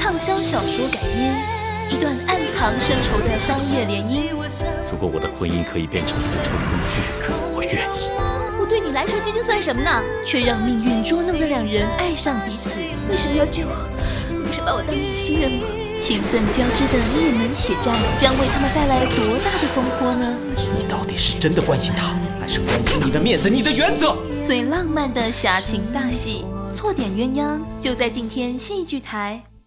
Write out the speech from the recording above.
畅销小说改编，一段暗藏深仇的商业联姻。 如果我的婚姻可以变成复仇的工具，我愿意。 我对你来说究竟算什么呢？却让命运捉弄的两人爱上彼此。为什么要救我？不是把我当你的新人吗？情分交织的灭门血战，将为他们带来多大的风波呢？ 你到底是真的关心他，还是关心你的面子、你的原则？ 最浪漫的侠情大戏《错点鸳鸯》就在今天戏剧台。